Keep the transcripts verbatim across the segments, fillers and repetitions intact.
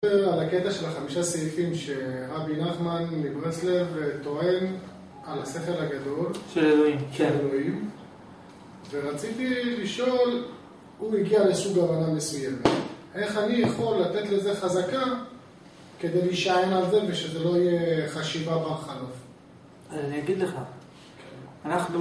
על הקטע של החמישה סעיפים שרבי נחמן מברסלב טוען על השכל הגדול של אלוהים, של אלוהים. ורציתי לשאול, הוא הגיע לסוג הבנה מסוימת, איך אני יכול לתת לזה חזקה כדי להישען על זה ושזה לא יהיה חשיבה בר חלוף? אני אגיד לך, אנחנו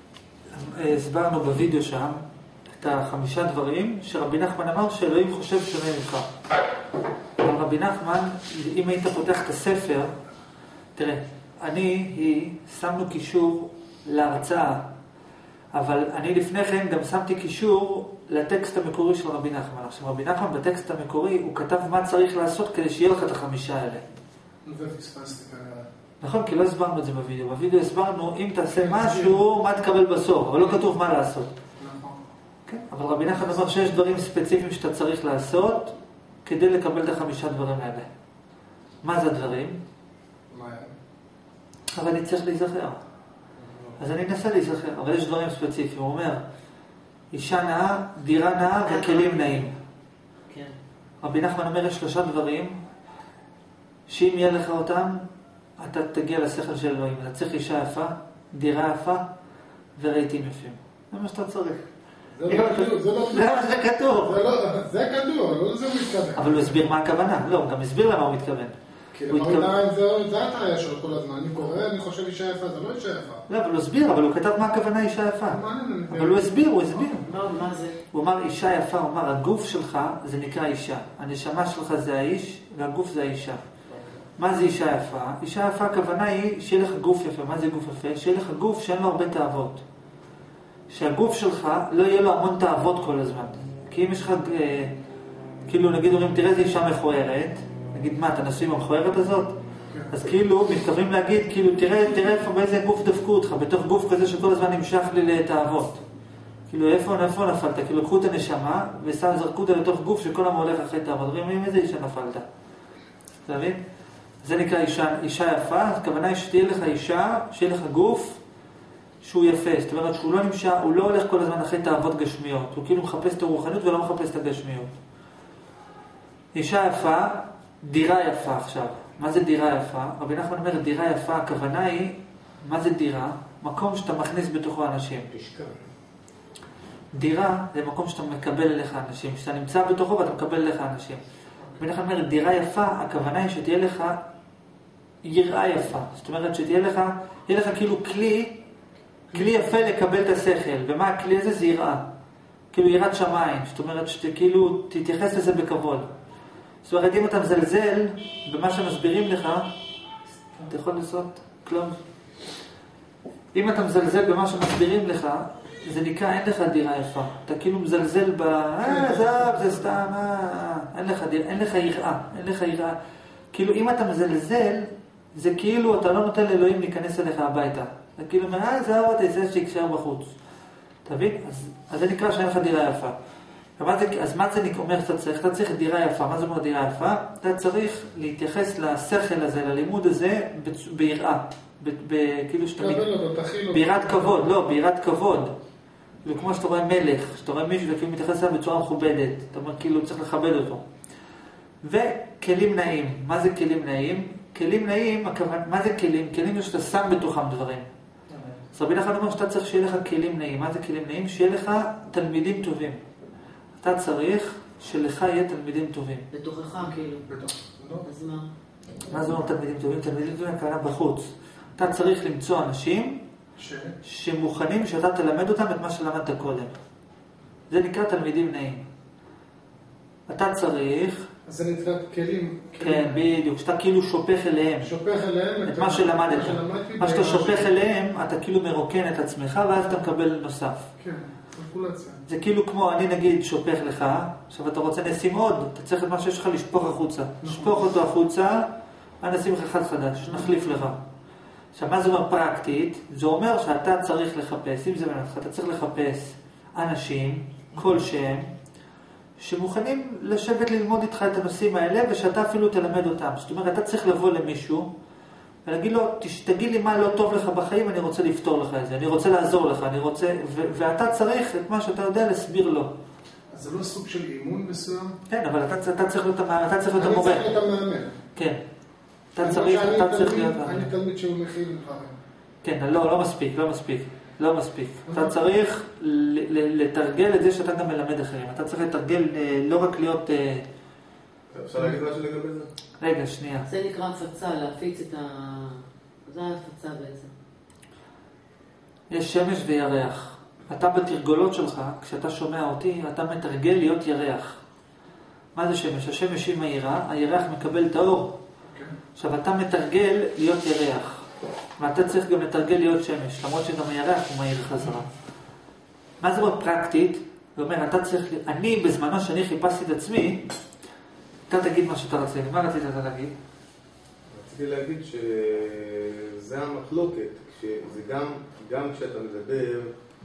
הסברנו בווידאו שם את החמישה דברים שרבי נחמן אמר שאלוהים חושב שונה ממך. אבל רבי נחמן, אם היית פותח את הספר, תראה, אני, היא, שמנו קישור להרצאה, אבל אני לפני כן גם שמתי קישור לטקסט המקורי של רבי נחמן. עכשיו, רבי נחמן בטקסט המקורי, הוא כתב מה צריך לעשות כדי שיהיה לך את החמישה האלה. ופספסתי כנראה. נכון, כי לא הסברנו את זה בווידאו. בווידאו הסברנו, אם תעשה משהו, מה תקבל בסוף, אבל לא כתוב מה לעשות. נכון. כן? אבל רבי נחמן אמר שיש דברים ספציפיים שאתה צריך לעשות כדי לקבל את החמישה דברים האלה. מה זה הדברים? מה? אבל אני צריך להיזכר. אז אני אנסה להיזכר, אבל יש דברים ספציפיים. הוא אומר, אישה נאה, דירה נאה וכלים נאים. כן. רבי נחמן אומר, יש שלושה דברים, שאם יהיה לך אותם, אתה תגיע לשכל של אלוהים. אתה צריך אישה יפה, דירה יפה ורהיטים יפים. זה מה שאתה צריך. זה לא כתוב, זה לא זה מה שכתוב. זה כתוב, לא לזה הוא מתכוון. אבל הוא הסביר מה הכוונה. לא, הוא גם הסביר למה הוא מתכוון. כי למעלה זה התראה שלו כל הזמן. אני קורא, אני חושב אישה יפה, זה לא אישה יפה. לא, אבל הוא הסביר, אבל הוא כתב מה הכוונה אישה יפה. אבל הוא הסביר, הוא הסביר. מה זה? הוא אמר אישה יפה, הוא אמר הגוף שלך זה נקרא אישה. הנשמה שלך זה האיש והגוף זה האישה. מה זה אישה יפה? אישה יפה הכוונה היא שיהיה לך גוף יפה. מה זה גוף יפה? שיהיה לך גוף שאין לו הרבה תאוות. שהגוף שלך לא יהיה לו המון תאוות כל הזמן. כי אם יש לך, אה, כאילו נגיד אומרים, תראה איזה אישה מכוערת, נגיד מה, אתה נשוי עם המכוערת הזאת? אז כאילו מתכוונים להגיד, כאילו תראה, תראה איפה באיזה גוף דפקו אותך, בתוך גוף כזה שכל הזמן נמשך לי לתאוות. כאילו איפה, איפה נפלת? כאילו לקחו את הנשמה ושם זרקו אותה לתוך גוף שכל הזמן הולך אחרי תאוות. רואים איזה אישה נפלת? אתה מבין? זה נקרא אישה, אישה יפה. הכוונה היא שתהיה לך אישה, שיהיה לך גוף שהוא יפה. זאת אומרת שהוא לא נמשך, הוא לא הולך כל הזמן אחרי תאוות גשמיות. הוא כאילו מחפש את הרוחניות ולא מחפש את הגשמיות. אישה יפה, דירה יפה עכשיו. מה זה דירה יפה? רבי נחמן אומר, דירה יפה, הכוונה היא, מה זה דירה? מקום שאתה מכניס בתוכו אנשים. תשכח. דירה זה מקום שאתה מקבל אליך אנשים. שאתה נמצא בתוכו ואתה מקבל אליך אנשים. רבי נחמן אומר, דירה יפה, הכוונה היא שתהיה לך יראה יפה. זאת אומרת שתהיה לך, יהיה לך כאילו כלי, כלי יפה לקבל את השכל. ומה הכלי הזה? זה יראה. כאילו יראת שמיים. זאת אומרת שכאילו תתייחס לזה בכבוד. זאת אומרת, אם אתה מזלזל במה שמסבירים לך, אתה יכול לעשות כלום. אם אתה מזלזל במה שמסבירים לך, זה נקרא, אין לך דירה יפה. אתה כאילו מזלזל ב... אה, זב, זה סתם, אה, אין לך דירה, אין לך יראה, אין לך יראה. כאילו, אם אתה מזלזל, זה כאילו, אתה לא נותן לאלוהים להיכנס אליך הביתה. זה כאילו, אה, זב, אתה זה שיקשר בחוץ. אתה מבין? אז, אז זה נקרא שאין לך דירה יפה. אז מה זה אומר שאתה צריך? אתה צריך דירה יפה. מה זה אומר דירה יפה? אתה צריך להתייחס לשכל הזה, ללימוד הזה, ביראה. כאילו שאתה... ביראת כבוד, לא, ביראת כבוד. וכמו שאתה רואה מלך, שאתה רואה מישהו וכאילו מתייחס אליו בצורה מכובדת. אתה אומר, כאילו צריך לכבד אותו. וכלים נעים. מה זה כלים נעים? כלים נעים, מה זה כלים? כלים זה שאתה שם בתוכם דברים. אז רבי נחמן אומר שאתה צריך שיהיה לך כלים נעים. מה זה כלים נעים? שיהיה לך תלמידים טובים. אתה צריך שלך יהיה תלמידים טובים. בתוכך כאילו. אז מה? מה זה אומר תלמידים טובים? תלמידים טובים הכוונה בחוץ. אתה צריך למצוא אנשים ש... שמוכנים שאתה תלמד אותם את מה שלמדת קודם. זה נקרא תלמידים נעים. אתה צריך... אז זה נקרא כלים... כן, בדיוק. שאתה כאילו שופך אליהם. שופך אליהם... את מה שלמדת. מה שאתה שופך אליהם, אתה כאילו מרוקן את עצמך, ואז אתה מקבל נוסף. כן. זה כאילו כמו, אני נגיד שופך לך, עכשיו אתה רוצה נשים עוד, אתה צריך את מה שיש לך לשפוך החוצה. לשפוך אותו החוצה, אני נשים לך אחד חדש, נחליף לך. עכשיו, מה זה אומר פרקטית? זה אומר שאתה צריך לחפש, אם זה מנתך, אתה צריך לחפש אנשים, כלשהם, שמוכנים לשבת ללמוד איתך את הנושאים האלה, ושאתה אפילו תלמד אותם. זאת אומרת, אתה צריך לבוא למישהו, ולהגיד לו, תגיד לי מה לא טוב לך בחיים, אני רוצה לפתור לך את זה, אני רוצה לעזור לך, אני רוצה, ו- ואתה צריך את מה שאתה יודע להסביר לו. אז זה לא סוג של אימון מסוים? כן, אבל אתה, אתה צריך להיות המאמן. אתה צריך להיות המורה. אני צריך להיות המאמן. כן. אתה צריך, אתה צריך להיות המאמן. אני תלמיד שהוא מכיל דברים. כן, לא, לא מספיק, לא מספיק. לא מספיק. אתה צריך לתרגל את זה שאתה גם מלמד אחרים. אתה צריך לתרגל לא רק להיות... אפשר להגיד משהו לגבי זה? רגע, שנייה. זה נקרא הפצה, להפיץ את ה... זה ההפצה בעצם. יש שמש וירח. אתה בתרגולות שלך, כשאתה שומע אותי, אתה מתרגל להיות ירח. מה זה שמש? השמש היא מהירה, הירח מקבל את האור. עכשיו, אתה מתרגל להיות ירח. ואתה צריך גם לתרגל להיות שמש, למרות שגם הירח הוא מהיר חזרה. מה זה מאוד פרקטית? זאת אומרת, אתה צריך... אני, בזמנו שאני חיפשתי את עצמי, אתה תגיד מה שאתה רצית. מה רצית אתה להגיד? רציתי להגיד שזה המחלוקת, שזה גם, גם כשאתה מדבר,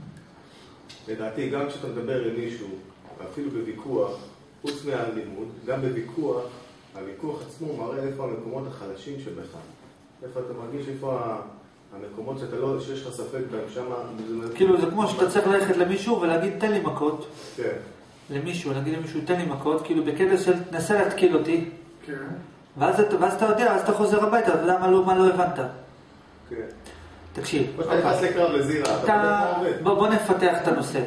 לדעתי, גם כשאתה מדבר עם מישהו, אפילו בוויכוח, חוץ מהלימוד, גם בוויכוח, הוויכוח עצמו מראה איפה המקומות החלשים שבך. איפה אתה מרגיש, איפה המקומות שאתה לא, שיש לך ספק בהם שם. כאילו זה כמו שאתה צריך ללכת למישהו ולהגיד תן לי מכות. כן. למישהו, להגיד למישהו תן לי מכות, כאילו בקטע של תנסה להתקיל אותי. כן. ואז אתה יודע, אז אתה חוזר הביתה, אתה יודע מה לא, מה לא הבנת. כן. תקשיב. אתה נכנס לקרב לזירה, אתה עובד. בוא נפתח את הנושא.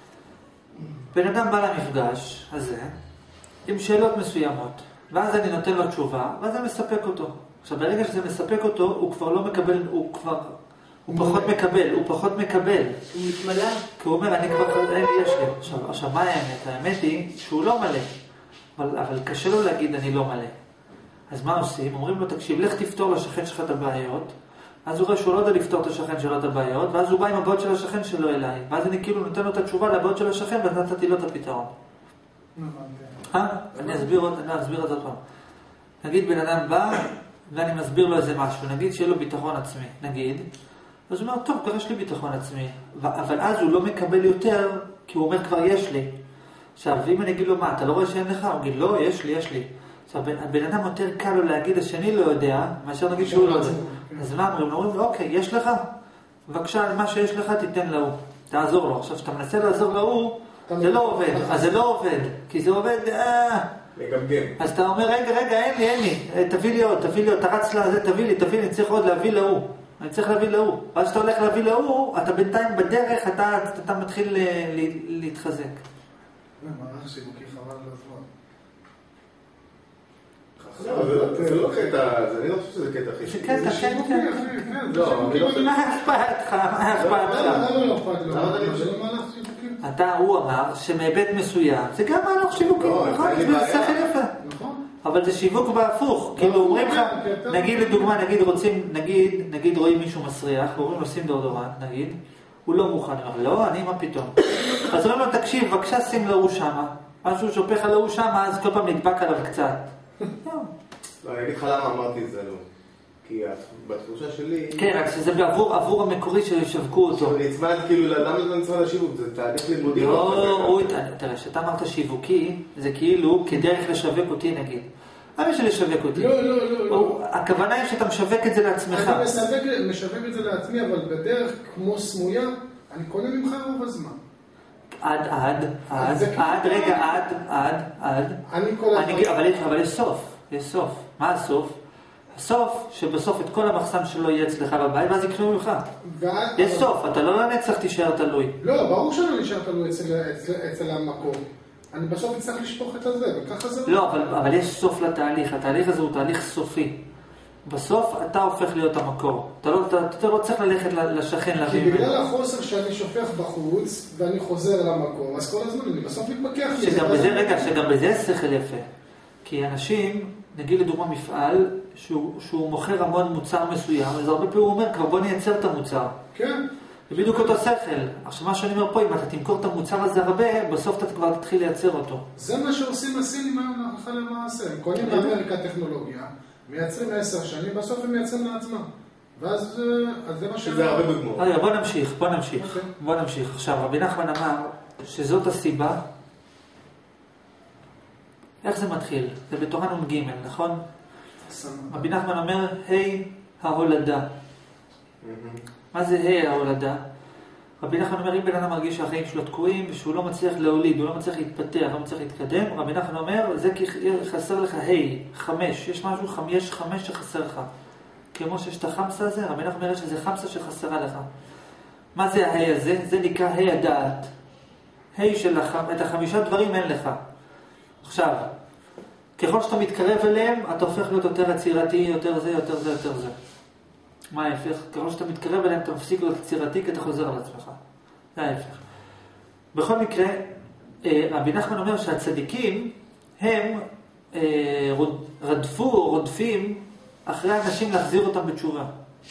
בן אדם בא למפגש הזה עם שאלות מסוימות, ואז אני נותן לו תשובה, ואז אני מספק אותו. עכשיו, ברגע שזה מספק אותו, הוא כבר לא מקבל, הוא כבר, הוא פחות מקבל, הוא פחות מקבל. הוא מתמלא. כי הוא אומר, אני כבר, אין לי, יש לי. עכשיו, עכשיו, מה האמת? האמת היא שהוא לא מלא. אבל, אבל קשה לו להגיד, אני לא מלא. אז מה עושים? אומרים לו, תקשיב, לך תפתור לשכן שלך את הבעיות. אז הוא רואה שהוא לא יודע לפתור את השכן שלו את הבעיות, ואז הוא בא עם הבעיות של השכן שלו אליי. ואז אני כאילו נותן לו את התשובה לבעיות של השכן, ואז נתתי לו את הפתרון. אה? אני אסביר את זה עוד פעם. נגיד בן אדם בא, ואני מסביר לו איזה משהו. נגיד שיהיה לו ביטחון עצמי. נגיד. אז הוא אומר, טוב, כבר יש לי ביטחון עצמי. אבל אז הוא לא מקבל יותר, כי הוא אומר, כבר יש לי. עכשיו, ואם אני אגיד לו, מה, אתה לא רואה שאין לך? הוא יגיד, לא, יש לי, יש לי. עכשיו, הבן אדם יותר קל לו להגיד, השני לא יודע, מאשר נגיד שהוא לא יודע. אז מה אומרים? אומרים לו, אוקיי, יש לך? בבקשה, מה שיש לך, תיתן להוא. תעזור לו. עכשיו, שאתה מנסה לעזור להוא, זה לא עובד. אז זה לא עובד. כי זה עובד, אה... לגמגם. אז אתה אומר, רגע, רגע, אין לי, אין לי. תביא לי עוד, תביא לי עוד, אתה רץ לזה, תביא לי, תביא לי, אני צריך עוד להביא להוא. אני צריך להביא להוא. ואז שאתה הולך להביא להוא, אתה בינתיים בדרך, אתה, אתה מתחיל להתחזק. מערך שיווקי חבל לזמן. זה לא קטע, אני לא חושב שזה קטע חישוב. זה קטע, כן, כן. מה אכפת לך? מה אכפת לך? למה לא אכפת לך? זה לא מהלך שיווקי? אתה, הוא אמר שמהיבט מסוים, זה גם מהלך שיווקי, נכון? זה שכל יפה. נכון. אבל זה שיווק בהפוך. כאילו אומרים לך, נגיד לדוגמה, נגיד רוצים, נגיד, נגיד רואים מישהו מסריח, ואומרים לו שים דאודורנט, נגיד, הוא לא מוכן, הוא לא, אני מה פתאום. אז אומרים לו, תקשיב, בבקשה שים להוא שמה, משהו שופך להוא שמה, אז כל פעם נדבק עליו קצת. לא, אני אגיד לך למה אמרתי את זה לא. כי בתחושה שלי... כן, רק שזה עבור המקורי שישווקו אותו. אני אצמד, כאילו, למה זה נצמד לשיווק? זה תהליך לימודי. לא, תראה, שאתה אמרת שיווקי, זה כאילו כדרך לשווק אותי נגיד. מה בשביל לשווק אותי? לא, לא, לא. הכוונה היא שאתה משווק את זה לעצמך. אני משווק את זה לעצמי, אבל בדרך כמו סמויה, אני קונה ממך רוב הזמן. עד, עד, עד, עד, רגע, עד, עד, עד. אני כל הזמן. אבל יש סוף, יש סוף. מה הסוף? הסוף, שבסוף את כל המחסן שלו יהיה אצלך בבית, ואז יקנו ממך. יש סוף, אתה לא נצטרך תישאר תלוי. לא, ברור שאני נשאר תלוי אצל המקום. אני בסוף אצטרך לשפוך את הזה, וככה זה לא. לא, אבל יש סוף לתהליך. התהליך הזה הוא תהליך סופי. בסוף אתה הופך להיות המקור. אתה לא צריך ללכת לשכן להביא ממנו. כי בגלל החוסר שאני שופך בחוץ, ואני חוזר למקום, אז כל הזמן אני בסוף מתפקח לזה. שגם בזה, רגע, שגם בזה שכל יפה. כי אנשים, נגיד לדוגמה מפעל, שהוא, שהוא מוכר המון מוצר מסוים, אז הרבה פעמים הוא אומר, כבר בוא נייצר את המוצר. כן. זה בדיוק אותו שכל. עכשיו מה שאני אומר פה, אם אתה תמכור את המוצר הזה הרבה, בסוף אתה כבר תתחיל לייצר אותו. זה מה שעושים הסינים היום הלכה למעשה. הם קונים באמריקה טכנולוגיה, מייצרים עשר שנים, בסוף הם מייצרים לעצמם. ואז זה מה שזה הרבה דוגמאות. בוא נמשיך, בוא נמשיך. בוא נמשיך. עכשיו, רבי נחמן אמר שזאת הסיבה. איך זה מתחיל? זה בתורה נ"ג, נכון? רבי נחמן אומר, היי ההולדה. מה זה היי ההולדה? רבי נחמן אומר, אם בן אדם מרגיש שהחיים שלו תקועים ושהוא לא מצליח להוליד, הוא לא מצליח להתפתח, לא מצליח להתקדם, רבי נחמן אומר, זה כי חסר לך היי, חמש, יש משהו, יש חמש שחסר לך. כמו שיש את החמסה הזה, רבי נחמן אומר שזה חמסה שחסרה לך. מה זה ההי הזה? זה נקרא היי הדעת. היי של החמ... את החמישה דברים אין לך. עכשיו, ככל שאתה מתקרב אליהם, אתה הופך להיות יותר יצירתי, יותר זה, יותר זה, יותר זה. מה ההפך? ככל שאתה מתקרב אליהם, אתה מפסיק להיות יצירתי, כי אתה חוזר על עצמך. זה ההפך. בכל מקרה, רבי נחמן אומר שהצדיקים, הם רדפו או רודפים אחרי אנשים להחזיר אותם בתשובה.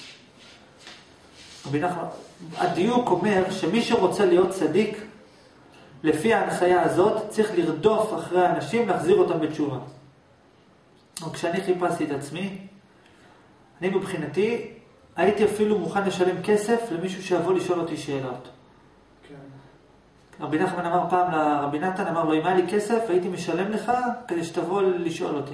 רבי נחמן, הדיוק אומר שמי שרוצה להיות צדיק, לפי ההנחיה הזאת, צריך לרדוף אחרי האנשים להחזיר אותם בתשובה. וכשאני חיפשתי את עצמי, אני מבחינתי, הייתי אפילו מוכן לשלם כסף למישהו שיבוא לשאול אותי שאלות. כן. רבי נחמן אמר פעם לרבי נתן, אמר לו, אם היה לי כסף, הייתי משלם לך כדי שתבוא לשאול אותי.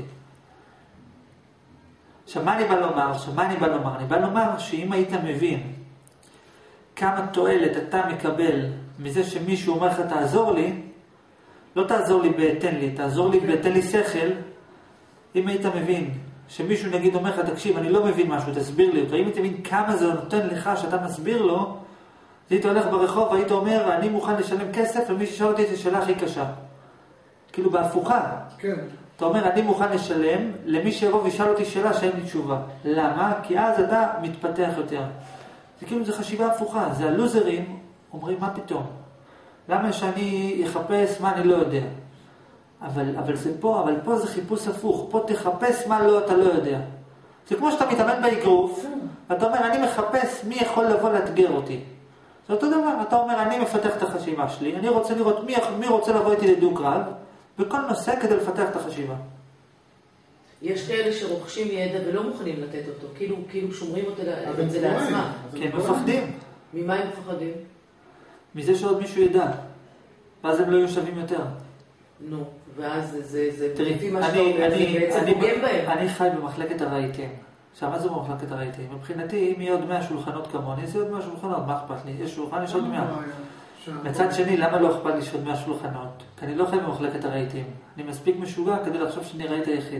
עכשיו, מה אני בא לומר? עכשיו, מה אני בא לומר? אני בא לומר שאם היית מבין כמה תועלת אתה מקבל מזה שמישהו אומר לך, תעזור לי, לא תעזור לי בתן לי, תעזור לי בתן לי שכל, אם היית מבין שמישהו נגיד אומר לך, תקשיב, אני לא מבין משהו, תסביר לי אותו. אם היית מבין כמה זה נותן לך שאתה מסביר לו, היית הולך ברחוב והיית אומר, אני מוכן לשלם כסף למי ששאל אותי את השאלה הכי קשה. כאילו בהפוכה. כן. אתה אומר, אני מוכן לשלם למי שיבוא וישאל אותי שאלה שאין לי תשובה. למה? כי אז אתה מתפתח יותר. זה כאילו, זה חשיבה הפוכה. זה הלוזרים אומרים, מה פתאום? למה שאני אחפש מה אני לא יודע? אבל, אבל זה פה, אבל פה זה חיפוש הפוך. פה תחפש מה לא, אתה לא יודע. זה כמו שאתה מתאמן באגרוף, אתה אומר, אני מחפש מי יכול לבוא לאתגר אותי. זה אותו דבר. אתה אומר, אני מפתח את החשיבה שלי, אני רוצה לראות מי, מי רוצה לבוא איתי לדו קרב, בכל נושא כדי לפתח את החשיבה. יש כאלה שרוכשים ידע ולא מוכנים לתת אותו, כאילו, כאילו שומרים אותו את זה לעצמם. כן, מפחדים. ממה הם מפחדים? מזה שעוד מישהו ידע. ואז הם לא יהיו שווים יותר. נו, ואז זה, זה, תראי, לפי מה אני, שאתה אומר, אני, זה בעצם אני, פוגם בהם. אני חי במחלקת הרהיטים. עכשיו, מה זה במחלקת הרהיטים? מבחינתי, אם יהיה עוד מאה שולחנות כמוני, יש עוד מאה שולחנות, מה אכפת לי? יש שולחן, יש עוד מאה. מצד שני, למה לא אכפת לי שעוד מאה שולחנות? כי אני לא חי במחלקת הרהיטים. אני מספיק משוגע כדי לחשוב שאני רהיט היחיד.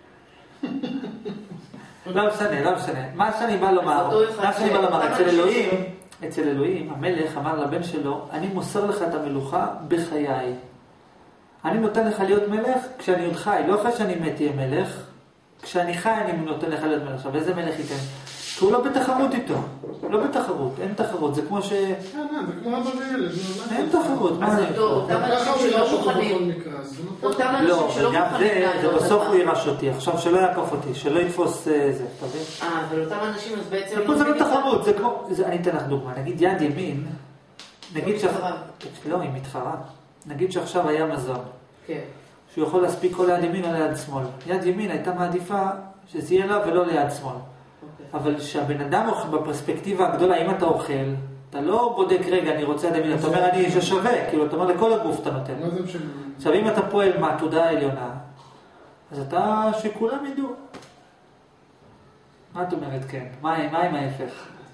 לא משנה, לא משנה. מה שאני בא לומר, מה שאני בא לומר, אצל אלוהים, אצל אלוהים, המלך אמר לבן שלו, אני מוסר לך את המלוכה בחיי. אני נותן לך להיות מלך כשאני עוד חי, לא אחרי שאני מת תהיה מלך, כשאני חי אני נותן לך להיות מלך. עכשיו, איזה מלך ייתן? כי הוא לא בתחרות איתו, לא בתחרות, אין תחרות, זה כמו ש... זה כמו אבא וילד, אין תחרות, מה זה? אותם אנשים שלא מוכנים, אותם אנשים שלא מוכנים, זה בסוף הוא יירש אותי, עכשיו שלא יעקוף אותי, שלא יתפוס זה, אתה מבין? אה, אבל אותם אנשים אז בעצם... זה לא תחרות, זה כמו... אני אתן לך דוגמה, נגיד יד ימין, נגיד ש... לא, היא מתחרה. נגיד שעכשיו היה מזון. כן. שהוא יכול להספיק כל ליד ימין או ליד שמאל. יד ימין הייתה מעדיפה שזה יהיה לה ולא ליד שמאל. אבל שהבן אדם אוכל בפרספקטיבה הגדולה, אם אתה אוכל, אתה לא בודק רגע, אני רוצה יד ימין, אתה אומר אני איש שווה, כאילו אתה אומר לכל הגוף אתה נותן. עכשיו אם אתה פועל מהתודעה העליונה, אז אתה שכולם ידעו. מה את אומרת כן? מה עם ההפך?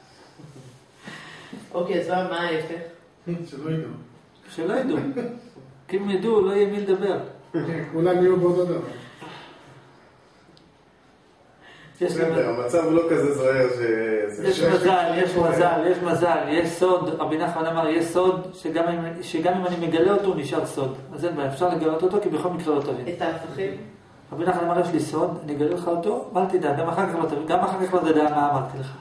אוקיי, אז מה ההפך? שלא ידעו. שלא ידעו. כי אם ידעו, לא יהיה מי לדבר. כולם יהיו באותו דבר. המצב לא כזה זוהר ש... יש מזל, יש מזל, יש מזל, יש סוד, רבי נחמן אמר, יש סוד שגם אם אני מגלה אותו, הוא נשאר סוד. אז אין בעיה, אפשר לגלות אותו, כי בכל מקרה לא תבין. את ההפכים? רבי נחמן אמר, יש לי סוד, אני אגלה לך אותו, אל תדע, גם אחר כך לא תבין, גם אחר כך לא תדע מה אמרתי לך.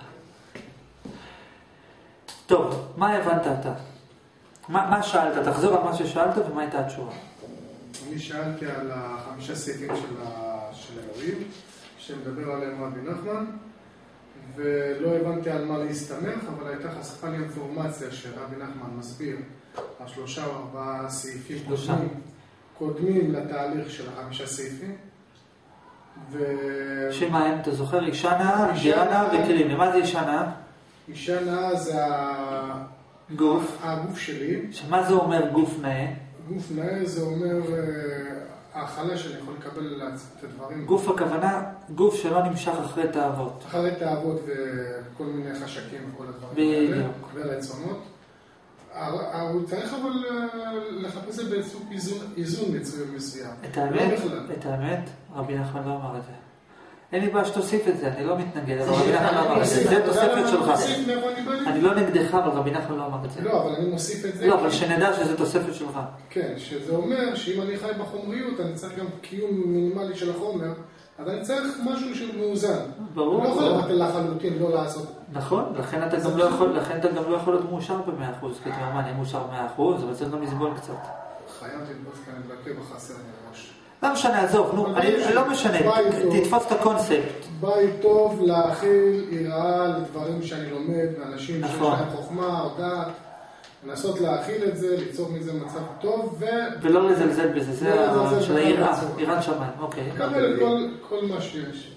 טוב, מה הבנת אתה? מה שאלת? תחזור על מה ששאלת ומה הייתה התשובה? אני שאלתי על החמישה סעיפים של אלוהים, שמדבר עליהם רבי נחמן, ולא הבנתי על מה להסתמך, אבל הייתה חשפה לי אינפורמציה שרבי נחמן מסביר על שלושה או ארבעה סעיפים קודמים, קודמים לתהליך של החמישה סעיפים. ו... שמה הם, אתה זוכר? אישה נאה, דירה נאה וכלים. מה זה אישה נאה? אישה נאה זה גוף. הגוף שלי. שמה זה אומר גוף נאה? גוף נאה זה אומר האכלה שאני יכול לקבל את הדברים. גוף הכוונה, גוף שלא נמשך אחרי תאוות. אחרי תאוות וכל מיני חשקים וכל הדברים האלה. ולרצונות. הוא צריך אבל לחפש את זה בסוג איזון מסוים. את האמת, את האמת, רבי נחמן לא אמר את זה. אין לי בעיה שתוסיף את זה, אני לא מתנגד, אבל רבי נחמן לא אמר את זה. זה תוספת שלך. אני לא נגדך, אבל רבי נחמן לא אמר את זה. לא, אבל אני מוסיף את זה. לא, אבל שנדע שזה תוספת שלך. כן, שזה אומר שאם אני חי בחומריות, אני צריך גם קיום מינימלי של החומר, אז אני צריך משהו שהוא מאוזן. ברור. אני לא יכול לבטל לחלוטין, לא לעשות. נכון, לכן אתה גם לא יכול, לכן אתה גם לא יכול להיות מאושר ב-מאה אחוז, כי אתה אומר, אני מאושר ב-מאה אחוז, אבל צריך גם לסבול קצת. חייב תתפוס כאן, לבקר בחסר מראש. לא משנה, עזוב, נו, אני לא משנה, תתפוס את הקונספט. בית טוב להכיל יראה לדברים שאני לומד, מאנשים שיש להם חוכמה או דעת, לנסות להכיל את זה, ליצור מזה מצב טוב, ו... ולא לזלזל בזה, זה של היראה, יראת שמיים, אוקיי. לקבל כל מה שיש.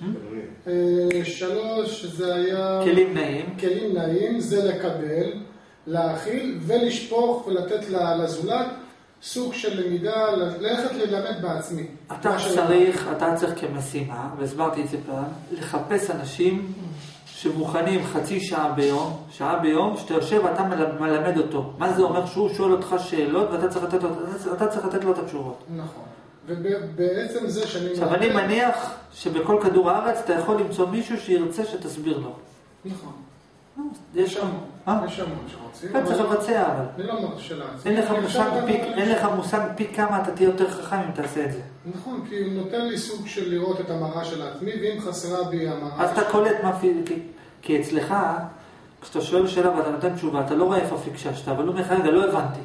שלוש, זה היה... כלים נעים. כלים נעים, זה לקבל, להכיל ולשפוך ולתת לזולת סוג של למידה, ללכת ללמד בעצמי. אתה צריך, אתה צריך כמשימה, והסברתי את זה פעם, לחפש אנשים שמוכנים חצי שעה ביום, שעה ביום, שאתה יושב ואתה מלמד אותו. מה זה אומר? שהוא שואל אותך שאלות ואתה צריך לתת לו, אתה צריך לתת לו את התשובות. נכון. ובעצם זה שאני... עכשיו אני מניח שבכל כדור הארץ אתה יכול למצוא מישהו שירצה שתסביר לו. נכון. יש שם, יש שם שרוצים. אתה צריך לבצע אבל. אני לא אומר שאלה. אין לך מושג פי כמה אתה תהיה יותר חכם אם תעשה את זה. נכון, כי הוא נותן לי סוג של לראות את המראה של עצמי, ואם חסרה בי המראה... אז אתה קולט מה פיזיקי. כי אצלך, כשאתה שואל שאלה ואתה נותן תשובה, אתה לא רואה איפה פיקששת, אבל הוא אומר, רגע, לא הבנתי.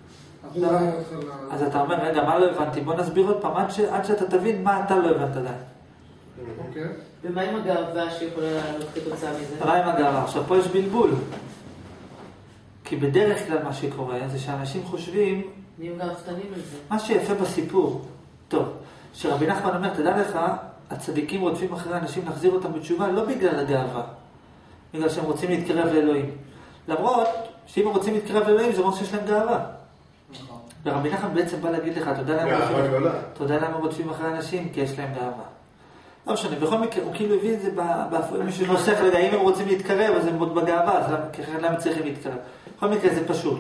אז אתה אומר, רגע, מה לא הבנתי? בוא נסביר עוד פעם, עד שאתה תבין מה אתה לא הבנת עדיין. אוקיי. ומה עם הגאווה שיכולה לעלות כתוצאה מזה? מה עם הגאווה? עכשיו, פה יש בלבול. כי בדרך כלל מה שקורה זה שאנשים חושבים... נהיים גאוותנים על זה. מה שיפה בסיפור, טוב, שרבי נחמן אומר, תדע לך, הצדיקים רודפים אחרי אנשים להחזיר אותם בתשובה, לא בגלל הגאווה, בגלל שהם רוצים להתקרב לאלוהים. למרות שאם הם רוצים להתקרב לאלוהים, זה אומר שיש להם גאווה. ורבי נחמן בעצם בא להגיד לך, תודה למה רודפים אחרי אנשים, כי יש להם גאווה. לא משנה, בכל מקרה, הוא כאילו הביא את זה באפורים שנוסף, רגע, אם הם רוצים להתקרב, אז הם עוד בגאווה, אז למה הם צריכים להתקרב? בכל מקרה, זה פשוט.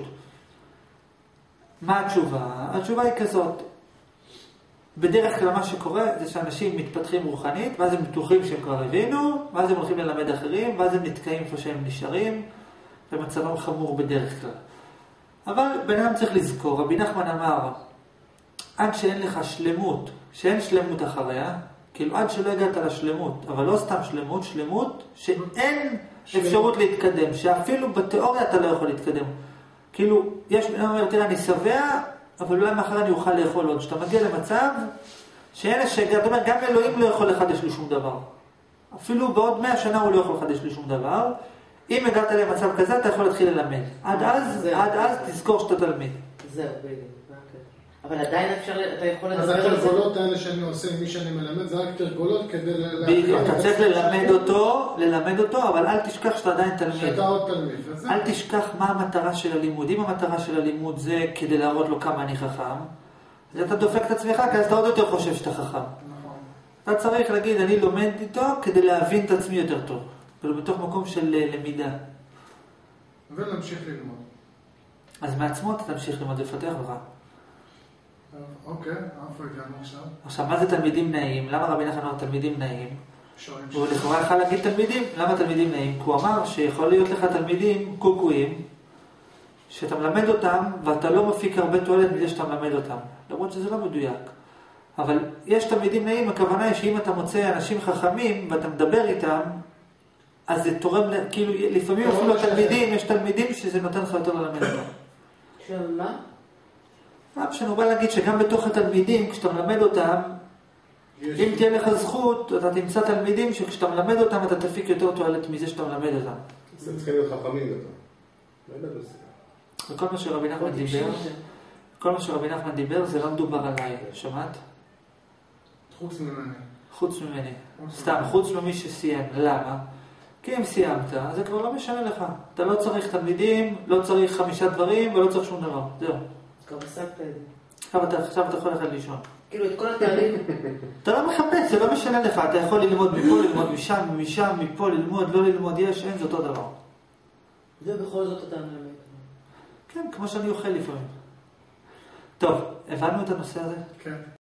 מה התשובה? התשובה היא כזאת. בדרך כלל מה שקורה זה שאנשים מתפתחים רוחנית, ואז הם בטוחים שהם כבר הבינו, ואז הם הולכים ללמד אחרים, ואז הם נתקעים איפה שהם נשארים, ומצבם חמור בדרך כלל. אבל בן אדם צריך לזכור, רבי נחמן אמר, עד שאין לך שלמות, שאין שלמות אחריה, כאילו עד שלא הגעת לשלמות, אבל לא סתם שלמות, שלמות שאין שלמות. אפשרות להתקדם, שאפילו בתיאוריה אתה לא יכול להתקדם. כאילו, יש בן אדם אומר, תראה, אני שבע, אבל אולי מאחר אני אוכל לאכול עוד. שאתה מגיע למצב שאין השגע, זאת אומרת, גם אלוהים לא יכול לחדש לי שום דבר. אפילו בעוד מאה שנה הוא לא יכול לחדש לי שום דבר. אם הגעת למצב כזה, אתה יכול להתחיל ללמד. עד אז, עד אז תזכור שאתה תלמיד. זהו, בדיוק. אבל עדיין אפשר, אתה יכול לדבר על זה. אז התרגולות האלה שאני עושה עם מי שאני מלמד, זה רק תרגולות כדי... בדיוק, אתה צריך ללמד אותו, ללמד אותו, אבל אל תשכח שאתה עדיין תלמיד. שאתה עוד תלמיד. אל תשכח מה המטרה של הלימוד. אם המטרה של הלימוד זה כדי להראות לו כמה אני חכם, אז אתה דופק את עצמך, כי אז אתה עוד יותר חושב שאתה חכם. אתה צריך להגיד, אני לומד איתו כדי להבין את עצמי יותר טוב. ולא בתוך מקום של למידה. ולהמשיך ללמוד. אז מעצמו אתה תמשיך ללמוד לפתח לך. אוקיי, איפה הגענו עכשיו? עכשיו, מה זה תלמידים נעים? למה רבי נחמן אמר תלמידים נעים? הוא לכאורה יכול להגיד תלמידים. למה תלמידים נעים? כי הוא אמר שיכול להיות לך תלמידים קוקויים, שאתה מלמד אותם, ואתה לא מפיק הרבה תועלת מזה שאתה מלמד אותם. למרות שזה לא מדויק. אבל יש תלמידים נעים, הכוונה היא שאם אתה מוצא אנשים חכמים, ואתה מדבר איתם, אז זה תורם, כאילו, לפעמים אפילו תלמידים, יש תלמידים שזה נותן לך יותר ללמד אותם. שמה? מה שאני בא להגיד שגם בתוך התלמידים, כשאתה מלמד אותם, אם תהיה לך זכות, אתה תמצא תלמידים שכשאתה מלמד אותם, אתה תפיק יותר תועלת מזה שאתה מלמד אותם. זה צריכים להיות חכמים יותר. לא יודע בזה. וכל מה שרבי נחמן דיבר, כל מה שרבי נחמן דיבר, זה לא מדובר עליי. שמעת? חוץ ממני. חוץ ממני. סתם, חוץ ממי שסיים. למה? כי אם סיימת, זה כבר לא משנה לך. אתה לא צריך תלמידים, לא צריך חמישה דברים, ולא צריך שום דבר. זהו. כבר עסקת את זה. עכשיו אתה יכול ללכת לישון. כאילו, את כל התארים... אתה לא מחפש, זה לא משנה לך. אתה יכול ללמוד מפה, ללמוד משם, משם, מפה, ללמוד, לא ללמוד, יש, אין, זה אותו דבר. ובכל זאת אתה מלמד. כן, כמו שאני אוכל לפעמים. טוב, הבנו את הנושא הזה? כן.